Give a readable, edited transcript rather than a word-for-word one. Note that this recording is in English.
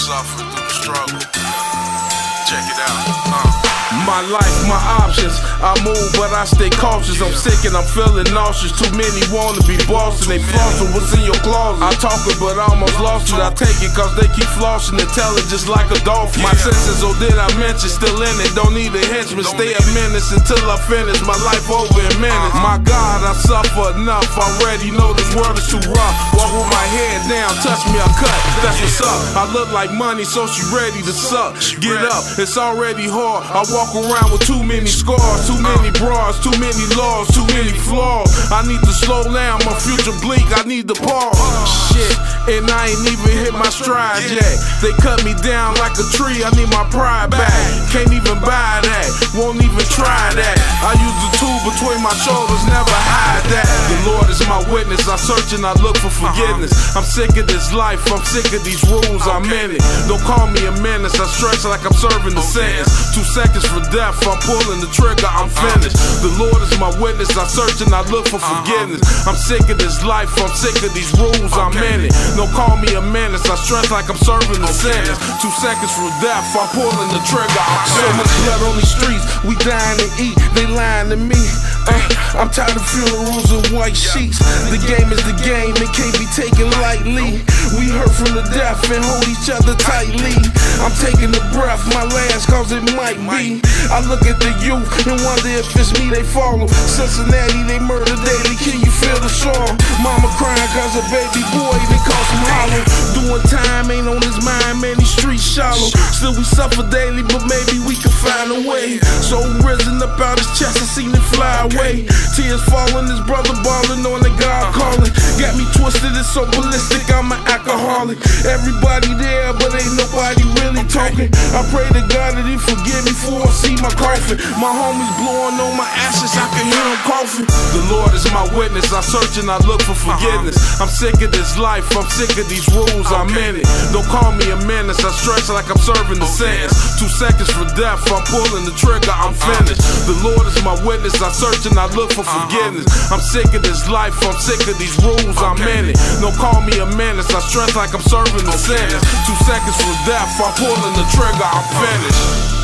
suffer through the struggle. Check it out. My life, my options. I move, but I stay cautious. I'm sick and I'm feeling nauseous. Too many wanna be bossing. They flossing what's in your closet. I talk it, but I almost lost it. I take it cause they keep flossing and tell it just like a dolphin. My senses, oh did I mention, still in it. Don't need a henchman. Stay a menace until I finish. My life over in minutes. My God, I suffer enough. I already know this world is too rough. Walk with my head down, touch me, I cut. That's what's up. I look like money, so she ready to suck. Get up, it's already hard. I walk around with too many scars, too many bras, too many laws, too many flaws. I need to slow down, my future bleak, I need to pause. Shit, and I ain't even hit my stride yet. They cut me down like a tree, I need my pride back. Can't even buy that, won't even try that. I use the tool between my shoulders, never hide that. The Lord is my witness, I search and I look for forgiveness. I'm sick of this life, I'm sick of these rules, I'm in it. Don't call me a menace, I stretch like I'm serving the sentence. 2 seconds for death, I'm pulling the trigger, I'm finished. The Lord is my witness, I search and I look for forgiveness. I'm sick of this life, I'm sick of these rules, I'm in it. Don't call me a menace, I stress like I'm serving the sentence. 2 seconds for death, I'm pulling the trigger, I'm finished. So much blood on these streets, we dying to eat, they lying to me. I'm tired of funerals and white sheets. The game is the game, it can't be taken lightly. We hurt from the death and hold each other tightly. I'm taking the breath, my last cause it might be. I look at the youth and wonder if it's me they follow. Cincinnati, they murder daily, can you feel the song? Mama crying cause a baby boy, they cost him hollow. Doing time ain't on his mind, man, these streets shallow. Still we suffer daily, but maybe we can find a way. So risen up out his chest, I seen it fly away. Tears falling, his brother balling on the God calling. Got me twisted, it's so ballistic, I'm an alcoholic. Everybody there, but ain't nobody really talking. I pray to God that he forgive me before I see my coffin. My homies blowing on my ashes, I can hear him coughing. The Lord is my witness, I search and I look for forgiveness. I'm sick of this life, I'm sick of these rules, I'm in it. Don't call me a menace, I stretch like I'm serving the sentence. 2 seconds for death, I'm pulling the trigger, I'm finished. The Lord is my witness, I search and I look for forgiveness. I'm sick of this life, I'm sick of these rules, I'm in it. Don't call me a menace, I stress like I'm serving the sentence. 2 seconds for death, I'm pulling the trigger, I'm finished.